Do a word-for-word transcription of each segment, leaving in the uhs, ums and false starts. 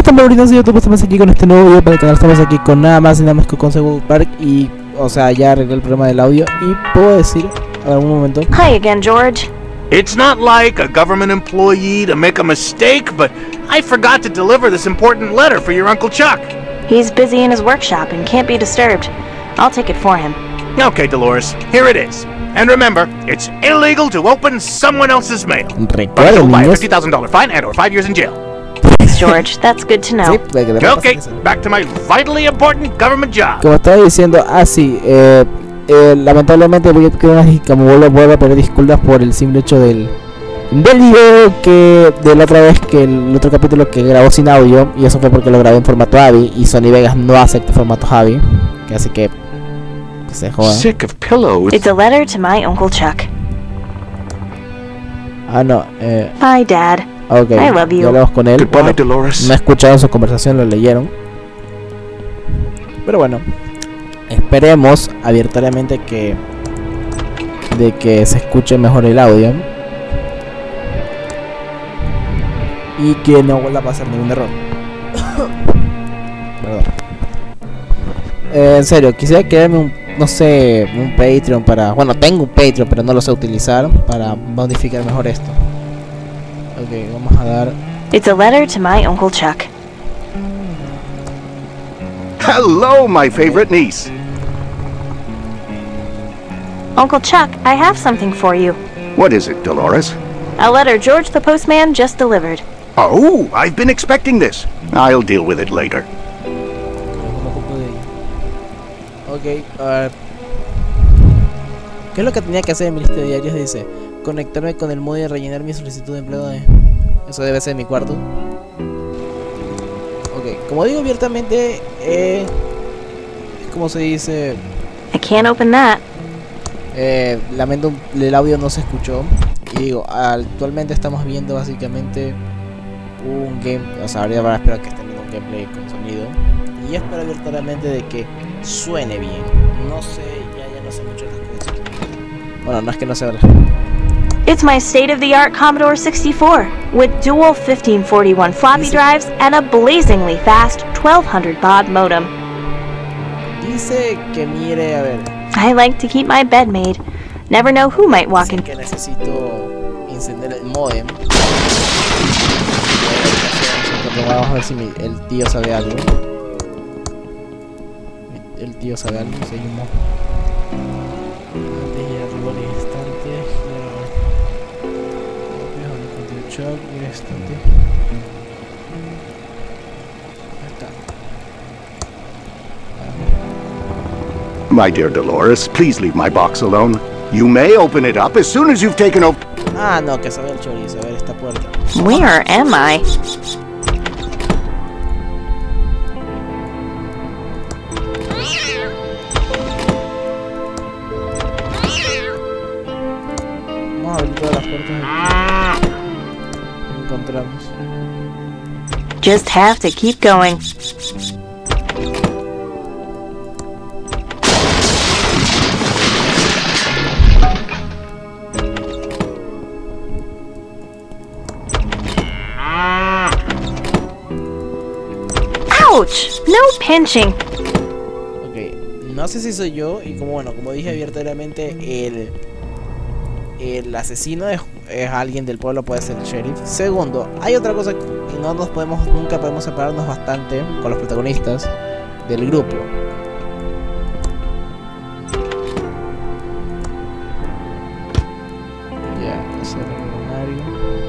estamos ahorita en YouTube, estamos aquí con este nuevo video para el canal. Estamos aquí con nada más y nada más que con South Park. Y, o sea, ya arreglé el problema del audio. Y puedo decir, a ver, un momento. Hi again, George. It's not like a government employee to make a mistake, but I forgot to deliver this important letter for your Uncle Chuck. He's busy in his workshop and can't be disturbed. I'll take it for him. Okay, Dolores, here it is. And remember, it's illegal to open someone else's mail. Recuerden, By a niños. fifty thousand dollar fine and or five years in jail. Thanks, George. That's good to know. Sí, para que le Okay, pasen eso. back to my vitally important government job. Como estaba diciendo, ah sí, eh, eh, lamentablemente voy a quedar así, como vuelvo, vuelvo a pedir disculpas por el simple hecho del del video que de la otra vez, que el otro capítulo que grabó sin audio, y eso fue porque lo grabé en formato A V I y Sony Vegas no acepta formato A V I, que así que, que se joda. Sick of pillows. It's a letter to my Uncle Chuck. Ah no, eh, Bye, Dad. ok, I love you. ya hablamos con él. Goodbye, Bueno, Dolores. no he escuchado su conversación, lo leyeron. Pero bueno, esperemos abiertamente que de que se escuche mejor el audio y que no vuelva a pasar ningún error. Perdón. Eh, en serio, quisiera crearme un, no sé, un Patreon para... Bueno, tengo un Patreon, pero no lo sé utilizar para modificar mejor esto. Ok, vamos a dar... It's a letter to my Uncle Chuck. Hello, my favorite niece. Uncle Chuck, I have something for you. What is it, Dolores? A letter George the postman just delivered. Oh, I've been expecting this. I'll deal with it later. Ok, a ver. ¿Qué es lo que tenía que hacer en mi lista de diarios? Dice, conectarme con el módem y rellenar mi solicitud de empleo de... Eso debe ser en mi cuarto. Ok, como digo abiertamente, eh... ¿cómo se dice? I can't open that. Eh, lamento, el audio no se escuchó. Y digo, actualmente estamos viendo básicamente un game, o sea, ahora espero que estén viendo un gameplay con sonido. Y espero abiertamente de que suene bien. No sé, ya, ya no sé mucho de las cosas. Bueno, no es que no sé. It's my state-of-the-art Commodore sixty-four with dual fifteen forty-one floppy drives and a blazingly fast twelve hundred baud modem. Dice que mire, a ver. I like to keep my bed made. Never know who might walk Dice in. que necesito encender el modem. Vamos a ver si mi, el tío sabe algo. El tío sabe algo. Seguimos. Antes y arriba el instante. Chuck y instante. Ahí está. My dear Dolores, please leave my box alone. You may open it up as soon as you've taken over. Ah, no, que sabe el chorizo. A ver esta puerta. Where am I? Vamos a abrir todas las puertas. Encontramos. Just have to keep going. Ouch! No pinching. Ok, no sé si soy yo. Y como bueno, como dije abiertamente, el el asesino es, es alguien del pueblo, puede ser el sheriff. Segundo, hay otra cosa que no nos podemos, nunca podemos separarnos bastante con los protagonistas del grupo. Ya, hacer el armario.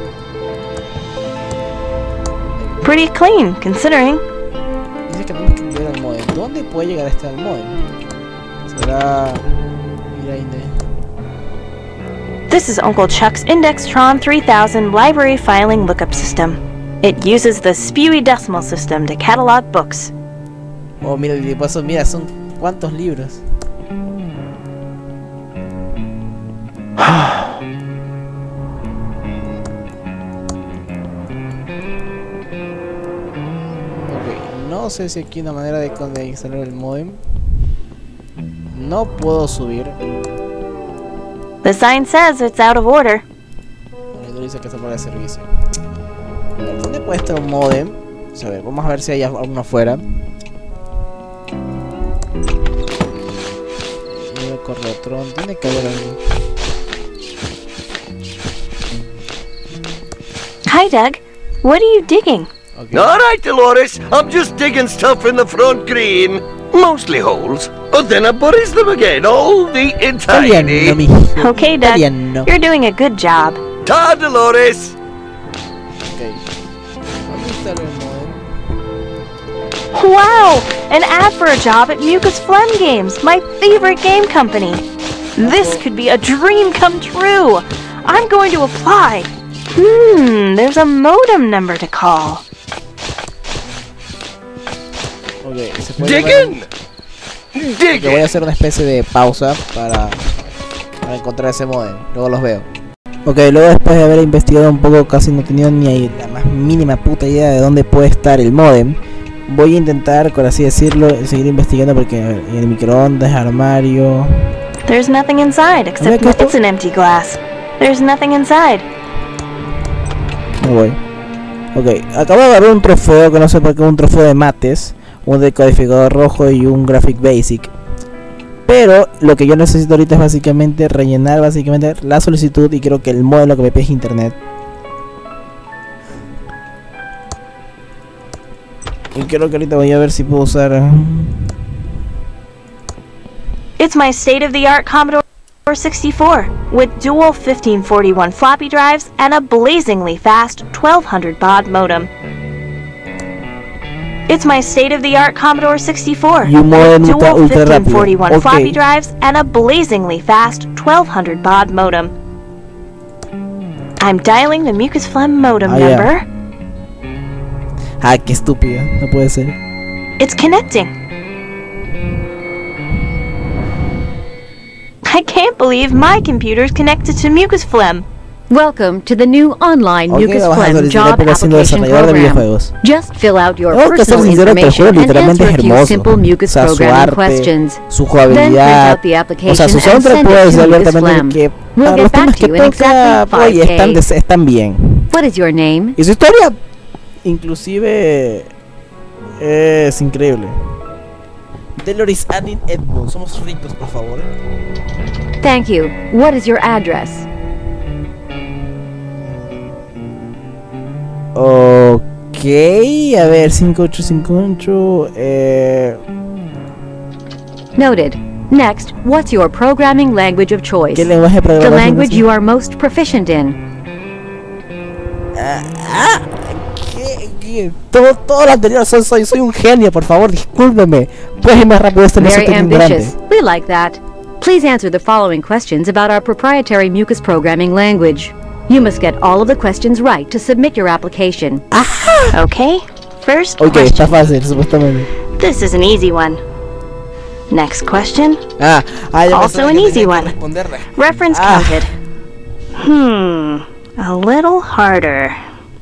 Pretty clean, considering. Dice que tenemos que ver al modem. ¿Dónde puede llegar este al modem? Será... Mira ahí de... This is Uncle Chuck's Indextron three thousand library filing lookup system. It uses the Spewy Decimal System to catalog books. Oh, mira, de paso, mira, son cuántos libros. Ok, no sé si aquí hay una manera de, de instalar el modem. No puedo subir. The sign says it's out of order. Bueno, dice que está fuera de servicio. A ver, ¿dónde puede estar un modem A ver, vamos a ver si hay alguno afuera. Mira, Correotron, tiene que haber algo. Hi, Doug. What are you digging? Okay. All right, Dolores. I'm just digging stuff in the front green. Mostly holes. But then I buries them again, all neat and Italiano, tidy. mijo. Okay, Doug. Italiano. You're doing a good job. Ta, Dolores. Okay. ¿Dónde está el modem? Wow! An ad for a job at Mucus Phlegm Games, my favorite game company. This could be a dream come true. I'm going to apply. Hmm, there's a modem number to call. Okay, se puede Digging. llamar- Dig que voy a it. hacer una especie de pausa para, para encontrar ese modem. Luego los veo. Ok, luego después de haber investigado un poco, casi no he tenido ni la más mínima puta idea de dónde puede estar el modem. Voy a intentar, por así decirlo, seguir investigando porque a ver, en el microondas, armario. There's nothing inside except Mira, ¿qué it's an empty glass. There's nothing inside. Me voy. Ok, acabo de agarrar un trofeo que no sé por qué, un trofeo de mates, un decodificador rojo y un graphic basic. Pero lo que yo necesito ahorita es básicamente rellenar básicamente la solicitud y creo que el modelo que me pide es internet. Y creo que ahorita voy a ver si puedo usar. It's my state-of-the-art Commodore sixty-four with dual fifteen forty-one floppy drives and a blazingly fast twelve hundred baud modem. It's my state-of-the-art Commodore sixty-four Y un modem with ultra, dual ultra fifteen rápido. forty-one Ok. floppy drives and a blazingly fast twelve hundred baud modem. I'm dialing the Mucus Phlegm modem Ah, yeah. number. Ah, qué estúpida, no puede ser. It's connecting. I can't believe my computer's connected to Mucus Phlegm. Welcome to the new online Ok, Mucus vamos a Phlegm solicitar job porque siendo application desarrollador de program. videojuegos. Just fill out your Tengo que ser personal sincero que el juego information and literalmente answer es a few hermoso. simple O Mucus sea, su programming arte, questions. su Then print jugabilidad. out the O sea, application su and soundtrack send puedo it to decir Mucus abiertamente Phlegm. que We'll para get los back temas to que you in toca, exactly oye, five están, K. de- están bien. What is your name? Y su historia, inclusive, es increíble. Deloris Adin Edmund, somos ricos, por favor. Thank you. What is your address? Ok, a ver, cinco ocho cinco ocho, eh... Noted. Next, what's your programming language of choice? ¿Qué lenguaje de The programación language es? you are most proficient in. Ah, ¿qué? ¿Qué? Todo, todo lo anterior, soy, soy, soy un genio, por favor, discúlpeme. Puedes ir más rápido, esto no es Very tan grande. ambitious. We like that. Please answer the following questions about our proprietary Mucus programming language. You must get all of the questions right to submit your application. Okay, first Ok, está question. fácil, supuestamente. This is an easy one. Next question. Ah, ah, ya Also pensaba an que easy tenía que one. responderla. Reference Ah. counted. Hmm, a little harder.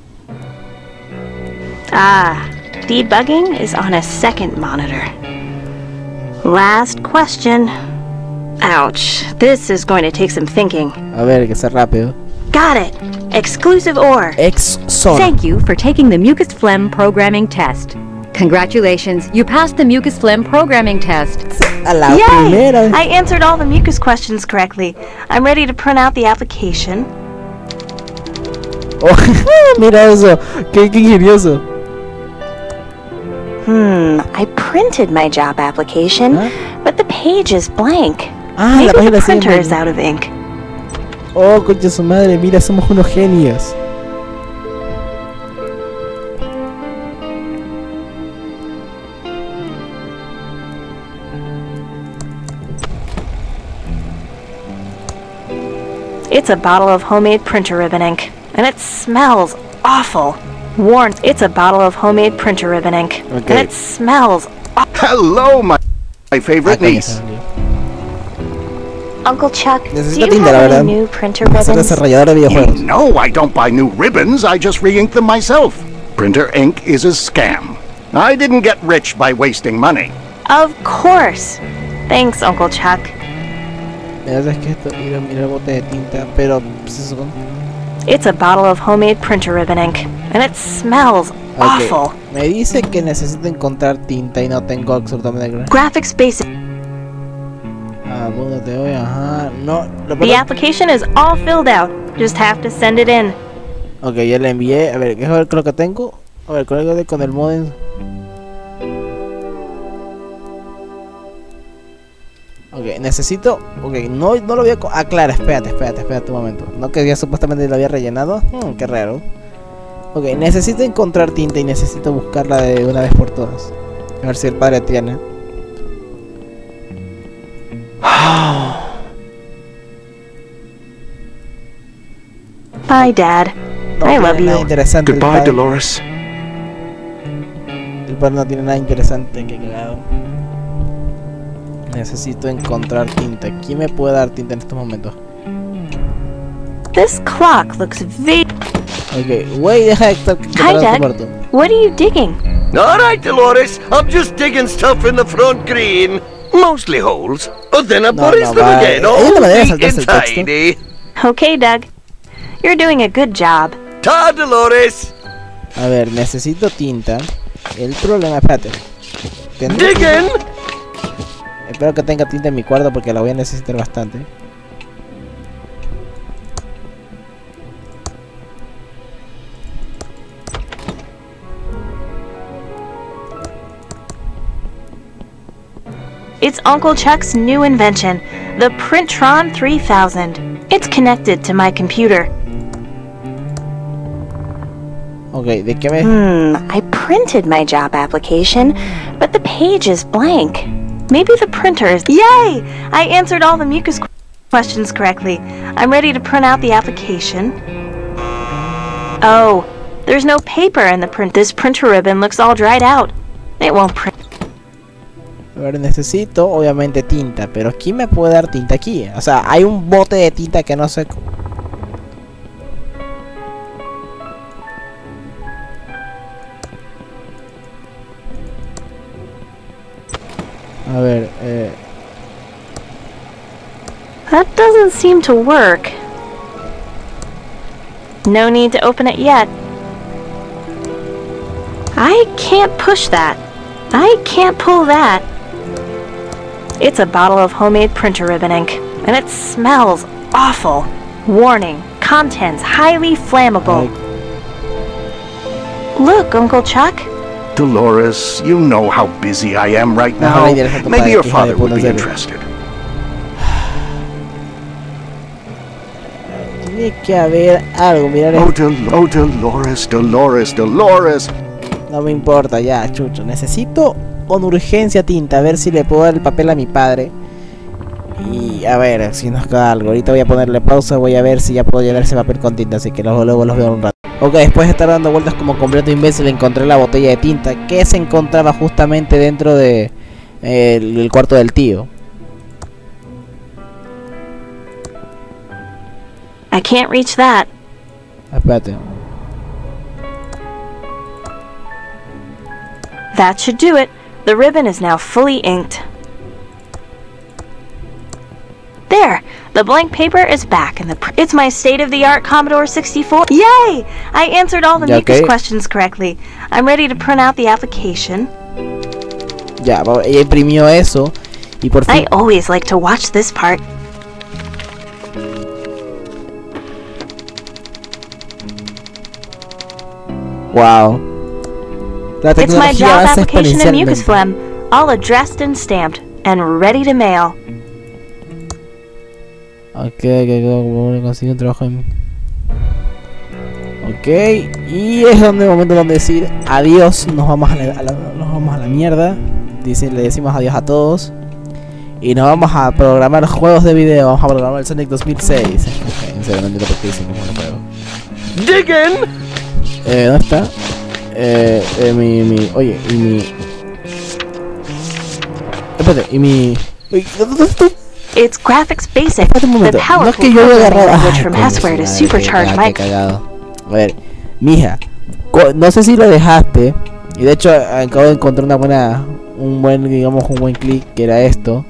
Ah, debugging is on a second monitor. Last question. Ouch, this is going to take some thinking. A ver, que sea rápido. Got it. Exclusive or. Ex son. Thank you for taking the Mucus Phlegm programming test. Congratulations, you passed the Mucus Phlegm programming test. A la Yay! primera. I answered all the mucus questions correctly. I'm ready to print out the application. Oh, mira eso, qué, qué ingenioso. Hmm, I printed my job application, Huh? but the page is blank. Ah, Maybe la página the sigue en printer is blanco. out of ink. Oh, concha su madre, mira, somos unos genios. It's a bottle of homemade printer ribbon ink, and it smells awful. Warn, it's a bottle of homemade printer ribbon ink, Okay. and it smells. Hello, my, my favorite Acá ya niece. salió. Uncle Chuck, do Necesita you tinta, la have verdad. any new printer Para ser ribbons? desarrollador de videojuegos. No, I don't buy new ribbons. I just re-ink them myself. Printer ink is a scam. I didn't get rich by wasting money. Of course. Thanks, Uncle Chuck. Mira, sabes que esto, mira, mira el bote de tinta, pero pues eso. It's a bottle of homemade printer ribbon ink, and it smells awful. Me dice que necesito encontrar tinta y no tengo absolutamente nada. Graphics basic. Ah, ¿dónde te voy? Ajá. No, lo The peor- application is all filled out. Just have to send it in. Ok, ya le envié. A ver, ¿qué es ver lo que tengo? A ver, con el, con el modem. Ok, necesito. Ok, no, no lo voy a. co- Ah, claro, espérate, espérate, espérate un momento. No, que ya supuestamente lo había rellenado. Hmm, qué raro. Ok, necesito encontrar tinta y necesito buscarla de una vez por todas. A ver si el padre tiene. Bye, Dad. No I tiene love nada you. interesante. El Goodbye, padre, Dolores. el padre no tiene nada interesante, que cagado. Necesito encontrar tinta. ¿Quién me puede dar tinta en estos momentos? This clock looks very. Ok, güey, deja de estar Hi, preparando tu Dad. muerto. What are you digging? All right, Dolores. I'm just digging stuff in the front green. Mostly holes. But then I No, buries no, them va. again. Ella All no me deja neat saltarse and el texto. tidy. Okay, Doug. You're doing a good job. Ta, Dolores. A ver, necesito tinta. El problema, espérate. ¿Tendré tinta? Digging. Espero que tenga tinta en mi cuarto porque la voy a necesitar bastante. It's Uncle Chuck's new invention, the Printron three thousand. It's connected to my computer. Ok, ¿de qué me...? Hmm, I printed my job application, but the page is blank. Maybe the printer is. Yay! I answered all the mucus qu- questions correctly. I'm ready to print out the application. Oh, there's no paper in the print. This printer ribbon looks all dried out. It won't print. A ver, necesito obviamente tinta, pero ¿quién me puede dar tinta aquí? O sea, hay un bote de tinta que no sé... c- A ver, eh... That doesn't seem to work. No need to open it yet. I can't push that. I can't pull that. It's a bottle of homemade printer ribbon ink, and it smells awful. Warning, contents highly flammable. ay, Look, Uncle Chuck. Dolores, you know how busy I am right No, now. no, deja tu Maybe padre, your que hija de father would puta, be en serio. interested. tiene que haber algo, mirar Oh, esto. Del- oh, Dolores, Dolores, Dolores. No me importa, ya, chucho. Necesito con urgencia tinta, a ver si le puedo dar el papel a mi padre. Y a ver si nos queda algo. Ahorita voy a ponerle pausa, voy a ver si ya puedo llenar ese papel con tinta, así que luego, luego los veo un rato. Ok, después de estar dando vueltas como completo imbécil, encontré la botella de tinta que se encontraba justamente dentro de eh, el, el cuarto del tío. I can't reach that. Espérate. That should do it. The ribbon is now fully inked. There! The blank paper is back in the pr- It's my state-of-the-art Commodore sixty-four. Yay! I answered all the Ya, mucus ok. questions correctly. I'm ready to print out the application. Ya, va- ella imprimió eso y por fin... I always like to watch this part. Wow. La It's my tecnología job avanza application in Mucus exponencialmente. Phlegm, all addressed and stamped, and ready to mail. Ok, que como consigo un trabajo en... Ok, y es donde el momento donde decir adiós, nos vamos a la, a la- nos vamos a la mierda. Dice, le decimos adiós a todos. Y nos vamos a programar juegos de video, vamos a programar el Sonic dos mil seis. Ok, en serio, no entiendo por qué hicimos un juego. Digging. Eh, ¿dónde está? Eh, eh, mi, mi, oye, y mi... Espérate, y mi... Uy, ¿dónde está? It's graphics basic. Espérate un The momento, no es powerful que yo voy a programming agarrar... language Ay, from coño, Hesware to madre, supercharge qué my... cagado. A ver, mija, co- no sé si lo dejaste, y de hecho acabo de encontrar una buena, un buen, digamos, un buen clic, que era esto.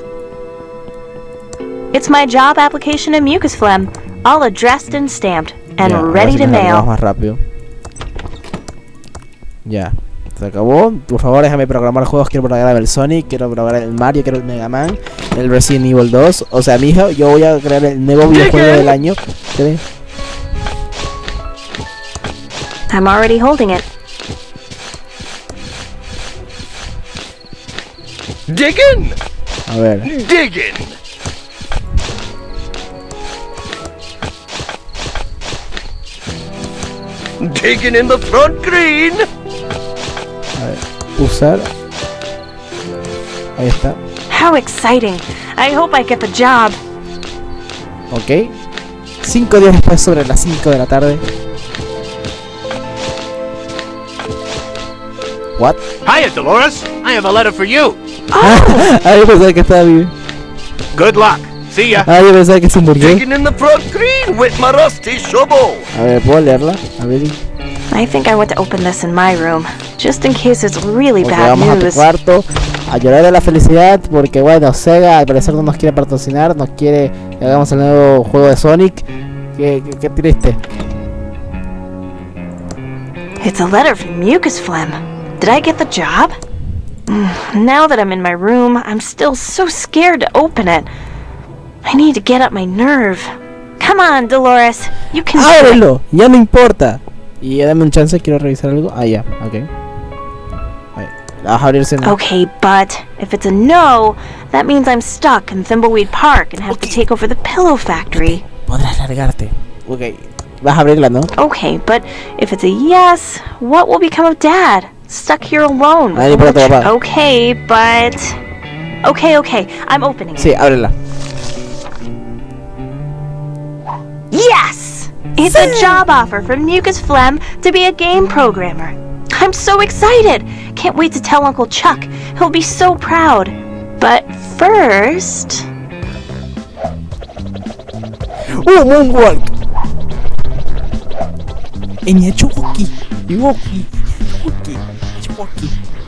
It's my job application in Mucus Phlegm, all addressed and stamped, and Ya, ahora ready sí to nos largamos mail. más rápido. Ya, se acabó. Por favor, déjame programar juegos. Quiero programar el Sonic, quiero programar el Mario, quiero el Mega Man, el Resident Evil dos. O sea, mi hija, yo voy a crear el nuevo videojuego del año. ¿Qué? I'm already holding it. Diggin'! A ver. Diggin'! Digging in the front green! A ver, usar. Ahí está. How exciting. I hope I get the job. Ok. Cinco días después, sobre las cinco de la tarde. What? Hiya, Dolores. I have a letter for you. Ah, yo pensaba que estaba vivo. Good luck. See ya. Ah, yo pensaba que se murió. Digging in the front green with my rusty shovel! A ver, ¿puedo leerla? A ver. I think I want to open this in my room, just in case it's really Ok, bad vamos a tu news. cuarto a llorar de la felicidad porque, bueno, Sega al parecer no nos quiere patrocinar, nos quiere que hagamos el nuevo juego de Sonic. Qué, qué, qué triste. It's a letter from Mucus Phlegm. Did I get the job? Mm, Now that I'm in my room, I'm still so scared to open it. I need to get up my nerve. Come on, Dolores. You can do it. ¡Ábrelo! Ya no importa. Y ya dame un chance, quiero revisar algo. Ah, ya, ok. Ahí. La vas a abrirse, ¿no? Okay, but if it's a no, that means I'm stuck in Thimbleweed Park and have to take over the pillow factory. Podrás largarte. Ok. Vas a abrirla, ¿no? Okay, but if it's a yes, what will become of Dad? Stuck here alone. Ah, no importa, papá. Okay, but... Okay, okay, I'm opening it. Sí, ábrela. Yes! It's a job offer from Mucus Phlegm to be a game programmer. I'm so excited! Can't wait to tell Uncle Chuck. He'll be so proud. But first... ¡Oh, Moonwalk! ¡En Chucky! ¡Chucky! ¡Chucky! ¡Chucky!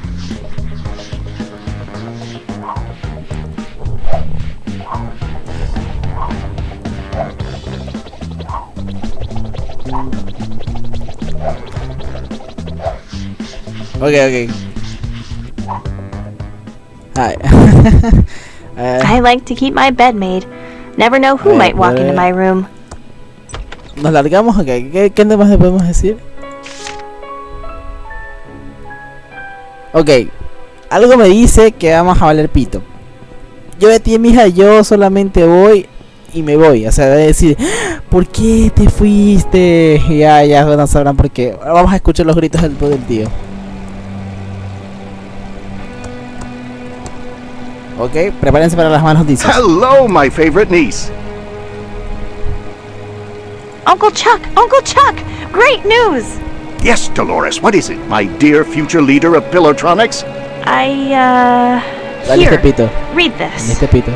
Ok, ok. Hi. Eh, I like to keep my bed made. Never know who Ay, might walk madre. into my room. Nos largamos, ok. ¿Qué, qué más le podemos decir? Ok. Algo me dice que vamos a valer pito. Yo de ti, mija, yo solamente voy y me voy. O sea, de decir, ¿por qué te fuiste? Ya, ya, no sabrán por qué. Vamos a escuchar los gritos del, del tío. Ok, prepárense para las malas noticias. Hello, my favorite niece. Uncle Chuck! Uncle Chuck! Great news! Yes, Dolores, what is it? My dear future leader of Pillartronics? I, uh... Dale este Here, pito. read Dale this. este pito.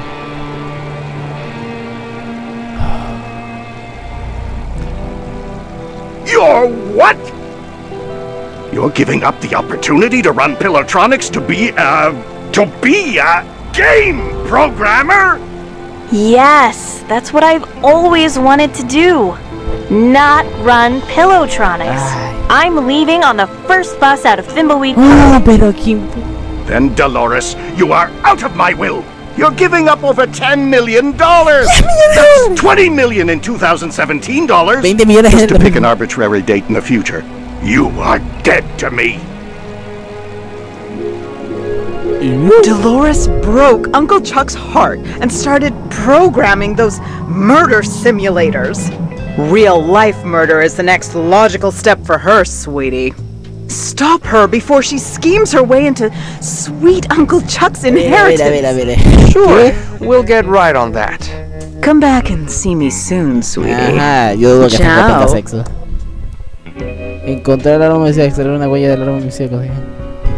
You're what? You're giving up the opportunity to run Pillartronics to be a... to be a game programmer? Yes, that's what I've always wanted to do. Not run Pillowtronics. Ay. I'm leaving on the first bus out of Thimbleweed. Ah, pero Kim. Then, Dolores, you are out of my will. You're giving up over ten million dollars. That's twenty million in two thousand seventeen dollars. veinte millones Just to en pick an arbitrary date in the future. You are dead to me. Dolores broke Uncle Chuck's heart and started programming those murder simulators. Real life murder is the next logical step for her, sweetie. Stop her before she schemes her way into sweet Uncle Chuck's Mira, inheritance. mira, mira, mira. Sure, we'll get right on that. Come back and see me soon, sweetie. Ajá, yo dudo que tenga Chao. tenga sexo. Encontrar el arma homicida, extraer una huella del arma homicida. cosa así.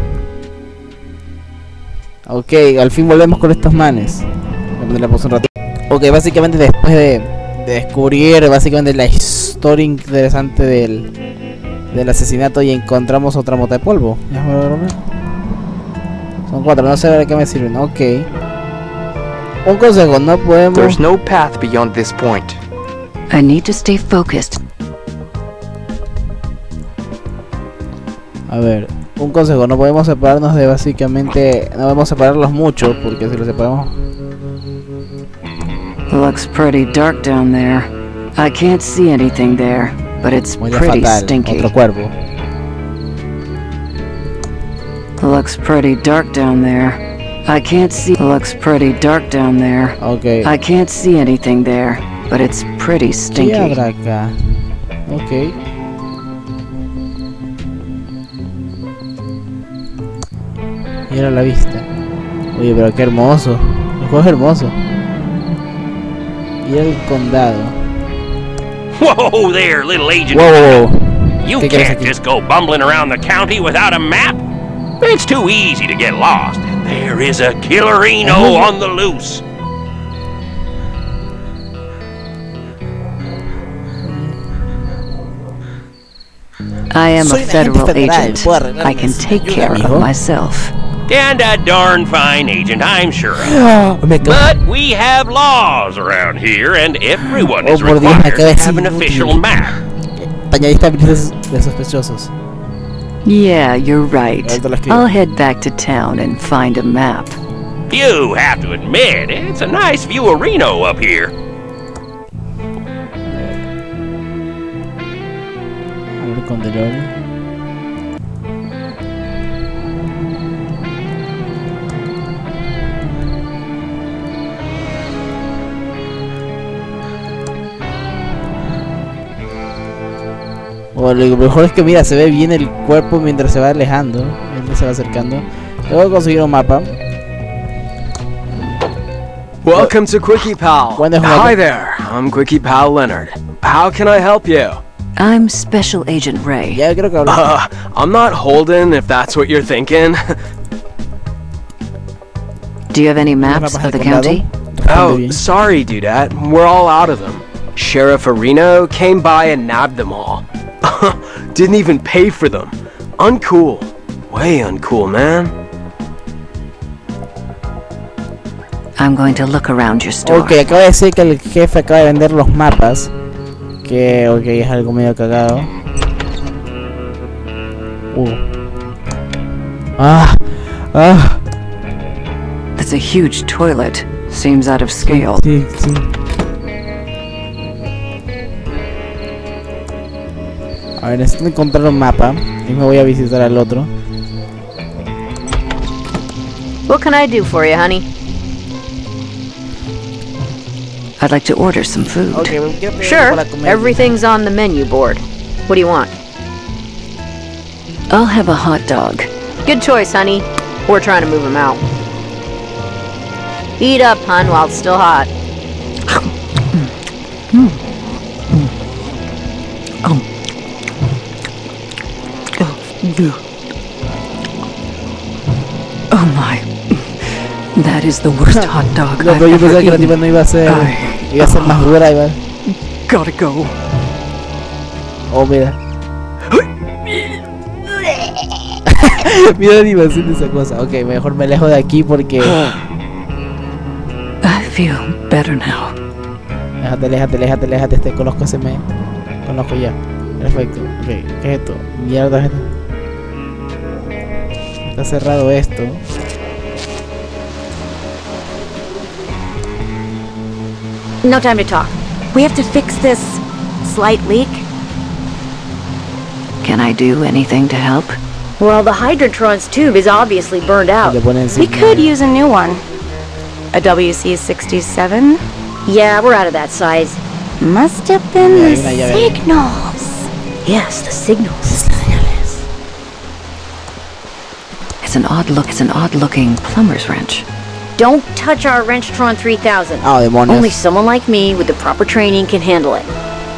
Ok, al fin volvemos con estos manes. Le puse un ratito. Ok, básicamente después de, de descubrir básicamente la historia interesante del, del asesinato y encontramos otra mota de polvo. Ya, bueno, bueno. Son cuatro, no sé de qué me sirven. Ok. Un consejo, no podemos... There's no path beyond this point. I need to stay focused. A ver, un consejo, no podemos separarnos de básicamente... No podemos separarlos mucho, porque si los separamos... Looks pretty dark down there. I can't see anything there, but it's Huele pretty fatal, stinky. otro cuervo. Looks pretty dark down there. I can't see. Looks pretty dark down there. Ok. I can't see anything there, but it's pretty ¿Qué stinky. habrá acá? Ok. Mira la vista. Oye, pero qué hermoso. El juego es hermoso. Mira el condado. Whoa there, little agent. Whoa, whoa, whoa. You ¿Qué quieres can't aquí? just go bumbling around the county without a map. It's too easy to get lost. There is a killerino Oh. on the loose. I am Soy a un agente federal federal, agent. puedo arreglar I can mis- take ayuda, care mijo. of myself. And a darn fine agent, I'm sure of. Oh, me acabo- But we have laws around here, and everyone Oh, is por Dios, me required acaba de to have decir an inútil. official map. Te añadiste habilidades de sospechosos. Yeah, you're right. Ahorita lo escribo. I'll head back to town and find a map. You have to admit, it's a nice view of Reno up here. A ver con DeLorean. O lo mejor es que mira, se ve bien el cuerpo mientras se va alejando, mientras se va acercando. Luego conseguir un mapa. Welcome to Quickie Pal. When the hell- Hi there, I'm Quickie Pal Leonard. How can I help you? I'm Special Agent Ray. Ya creo que hablé. Uh, I'm not Holden, if that's what you're thinking. Do you have any mapas maps del of the condado. county? Responde Oh, bien. sorry, dudette. We're all out of them. Sheriff Areno came by and nabbed them all. Didn't even pay for them. Uncool. Way uncool, man. I'm going to look around your store. Ok, acaba de decir que el jefe acaba de vender los mapas. Que, ok, es algo medio cagado. Uh. Ah, ah. That's a huge toilet. Seems out of scale. Sí, sí. A ver, necesito encontrar un mapa. Y me voy a visitar al otro. What can I do for you, honey? I'd like to order some food. Ok, quiero pedir Sure. por la comida. Everything's on the menu board. What do you want? I'll have a hot dog. Good choice, honey. We're trying to move him out. Eat up, hun, while it's still hot. Oh my. That is the worst hot dog No, I've pero yo ever pensaba que la eaten. tipa no iba a ser. Ay. Iba a ser más dura, iba. Gotta go. Oh, mira. Mira la animación de esa cosa. Ok, mejor me alejo de aquí porque. I feel better now. Déjate, déjate, déjate, déjate. Este conozco ese me. Conozco ya. Perfecto. Ok, ¿qué es esto? Mierda, es esto. Está cerrado esto. No time to talk. We have to fix this slight leak. Can I do anything to help? Well, the Hydrotron's tube is obviously burned out. Le pone We encima. could use a new one. A W C sixty-seven? Yeah, we're out of that size. Must have been Yeah, the yeah, yeah, yeah. signals. Yes, the signals. It's an odd look. It's an odd-looking plumber's wrench. Don't touch our Wrenchtron three thousand. Ah, demonios. Only someone like me with the proper training can handle it.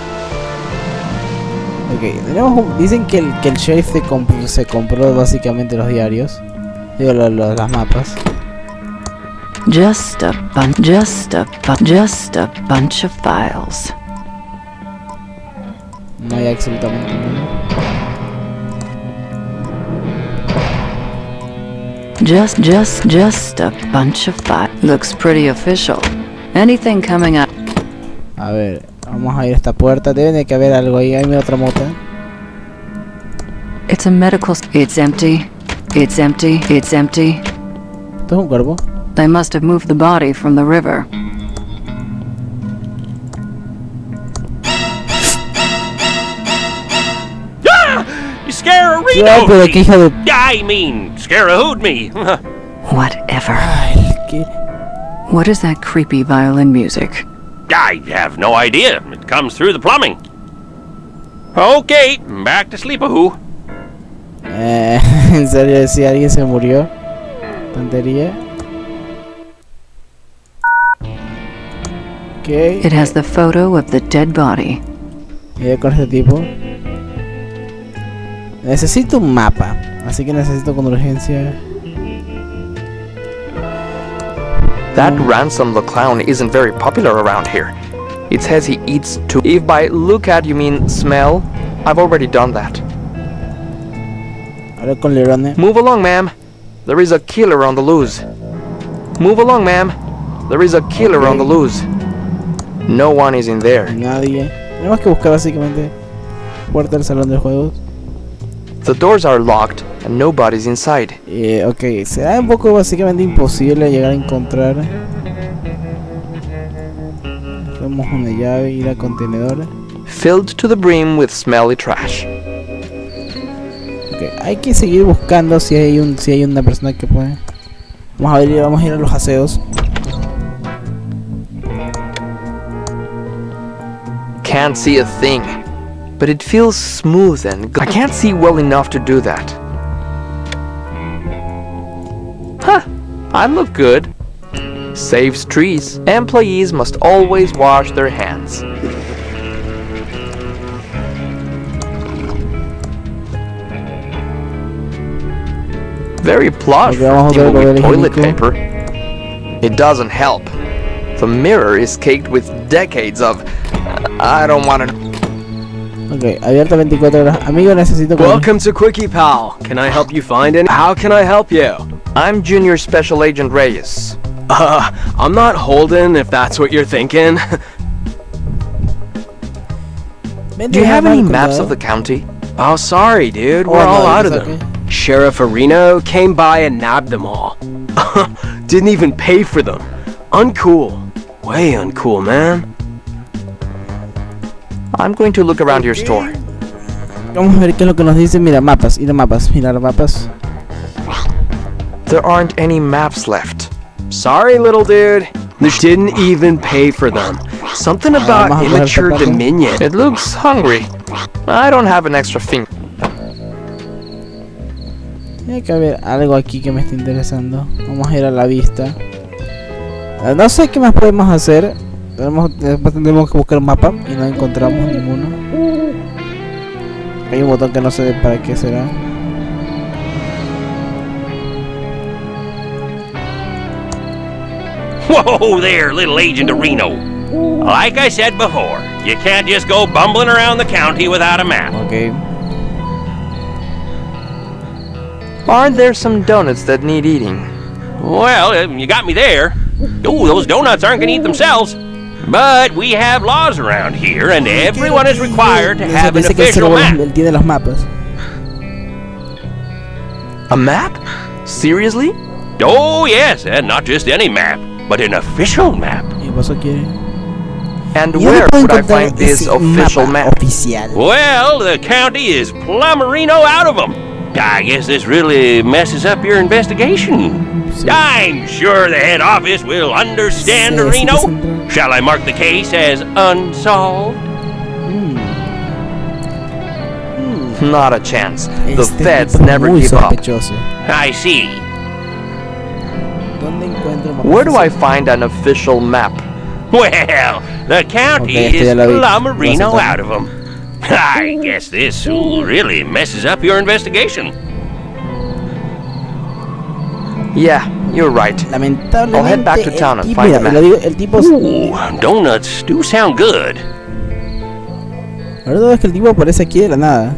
Ok, tenemos un- dicen que el, que el sheriff se compró, se compró básicamente los diarios. Digo, lo- lo- las mapas. Just a bunch. Just a bu- Just a bunch of files. No hay absolutamente nada. Just, just, just a bunch of files. Looks pretty official. Anything coming up? A ver, vamos a ir a esta puerta. Debe de que haber algo ahí. Hay otra moto. It's a medical... It's empty. It's empty. It's empty. ¿Esto es un cuerpo? They must have moved the body from the river. Ah! You Scararino! Yeah, pero qué hija de... I mean, Scarahooed me. Whatever. Ay, qué... What is that creepy violin music? I have no idea. It comes through the plumbing. Okay, back to sleep-a-hoo. Eh, en serio, si alguien se murió. Tontería. Okay. It has the photo of the dead body. Y con este tipo. Necesito un mapa, así que necesito con urgencia. That Ransom the Clown isn't very popular around here. It says he eats too. If by look at you mean smell, I've already done that. Ahora con Lerone. Move along, ma'am. There is a killer on the loose. Move along, ma'am. There is a killer okay. on the loose. No one is in there. Nadie. Tenemos que buscar básicamente puerta del salón de juegos. The doors are locked and nobody's inside. Eh, ok, será un poco básicamente imposible llegar a encontrar. Tenemos una llave, ir a contenedor. Filled to the brim with smelly trash. Ok, hay que seguir buscando si hay un, si hay una persona que puede. Vamos a ver, vamos a ir a los aseos. Can't see a thing, but it feels smooth and good. I can't see well enough to do that. Huh, I look good. Saves trees. Employees must always wash their hands. Very plush for people with toilet paper. It doesn't help. The mirror is caked with decades of... I don't want to... Ok, abierta veinticuatro horas. Amigo, necesito... Welcome to Quickie Pal. Can I help you find it? How can I help you? I'm Junior Special Agent Reyes. Uh, I'm not Holden, if that's what you're thinking. Do you have any maps of the county? Oh, sorry, dude. We're oh, all no, out of okay. them. Sheriff Areno came by and nabbed them all. Didn't even pay for them. Uncool. Way uncool, man. I'm going to look around your store. Vamos a ver qué es lo que nos dice. Mira, mapas, ir a mapas, mirar mapas. There aren't any maps left. Sorry, little dude. They didn't even pay for them. Something about immature Dominion. It looks hungry. I don't have an extra finger. Tiene que haber algo aquí que me esté interesando. Vamos a ir a la vista. No sé qué más podemos hacer. Tenemos, después tendremos que buscar un mapa y no encontramos ninguno. Hay un botón que no sé para qué será. Whoa there, little Agent Areno. Like I said before, you can't just go bumbling around the county without a map. Okay. Aren't there some donuts that need eating? Well, uh, you got me there. Oh, those donuts aren't gonna eat themselves. But we have laws around here, and everyone is required to have an official map. Tiene los mapas. A map? Seriously? Oh yes, and not just any map, but an official map. And where would I find this official map? Well, the county is Plumerino out of them. I guess this really messes up your investigation. I'm sure the head office will understand, Areno. Shall I mark the case as unsolved? Hmm. Hmm. Not a chance. The feds never give up. I see. Where do I find an official map? Well, the county okay, is Plumerino out of them. I guess this ooh, really messes up your investigation. Yeah, you're right. I'll head back to town and find a map. Ooh, donuts do sound good. La verdad es que el tipo aparece aquí de la nada.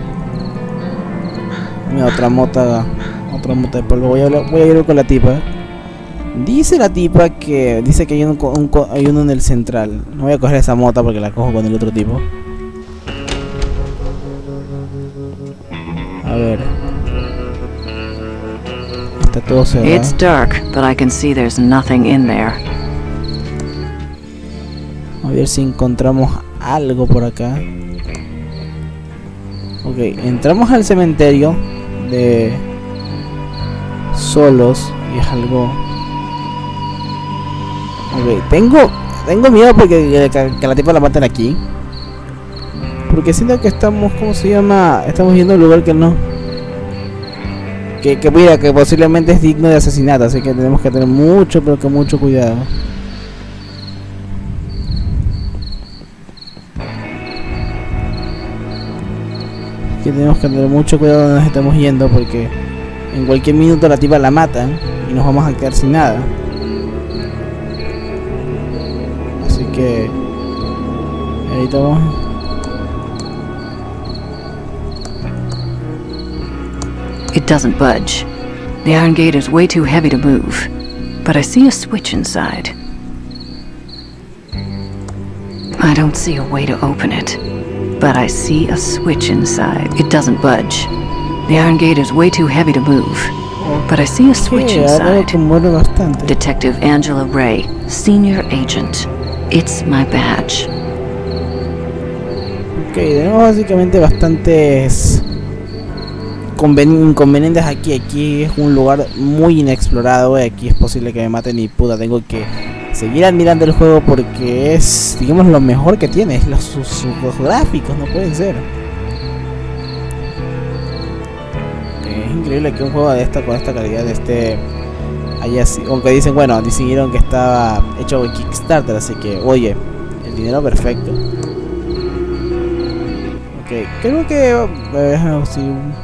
Mira, otra mota, otra mota de polvo. Voy a, hablar, voy a ir con la tipa. Dice la tipa que dice que hay, un, un, hay uno en el central. No voy a coger esa mota porque la cojo con el otro tipo. A ver. Está todo cerrado. It's dark, but I can see there's nothing in there. A ver si encontramos algo por acá. Ok, entramos al cementerio de solos y es algo. Ok, tengo tengo miedo porque que, que la tipa la maten aquí. Porque siento que estamos, ¿cómo se llama? Estamos viendo un lugar que no. Que, que mira, que posiblemente es digno de asesinato, así que tenemos que tener mucho, pero que mucho cuidado. Que tenemos que tener mucho cuidado donde nos estamos yendo porque en cualquier minuto la tipa la matan y nos vamos a quedar sin nada. Así que ahí estamos. It doesn't budge. The iron gate is way too heavy to move, but I see a switch inside. I don't see a way to open it, but I see a switch inside. It doesn't budge. The iron gate is way too heavy to move, but I see a switch inside. Detective Angela Ray, Senior Agent. It's my badge. Ok, tenemos básicamente bastantes inconvenientes aquí. Aquí es un lugar muy inexplorado y aquí es posible que me maten y puta, tengo que seguir admirando el juego porque es, digamos, lo mejor que tiene. Es los, sus, sus gráficos, no pueden ser. Es increíble que un juego de esta con esta calidad esté ahí así. Aunque dicen, bueno, decidieron que estaba hecho en Kickstarter, así que, oye, el dinero perfecto. Ok, creo que eh, si,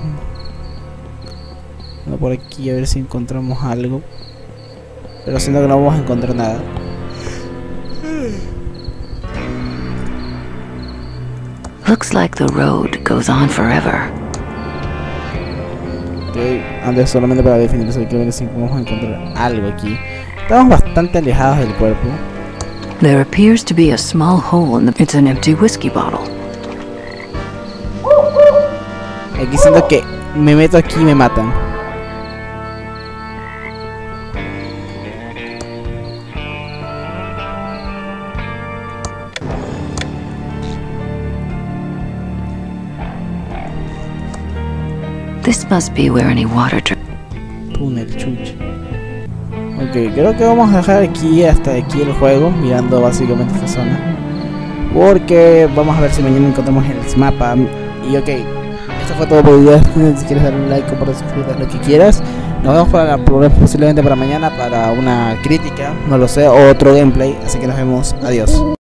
no, por aquí a ver si encontramos algo, pero siento que no vamos a encontrar nada. Looks like the road goes on forever. Ok, antes solamente para definir eso, quiero ver si vamos a encontrar algo aquí. Estamos bastante alejados del cuerpo. There appears to be a small hole in the... It's an empty whiskey bottle. Aquí siento que me meto aquí y me matan. This must be where any water drip. Túnel, chucha. Ok, creo que vamos a dejar aquí hasta aquí el juego, mirando básicamente esta zona. Porque vamos a ver si mañana encontramos el mapa. Y ok, esto fue todo por el día. Si quieres dar un like, compartir, suscribirte, lo que quieras. Nos vemos para la, posiblemente para mañana para una crítica, no lo sé, o otro gameplay. Así que nos vemos, adiós.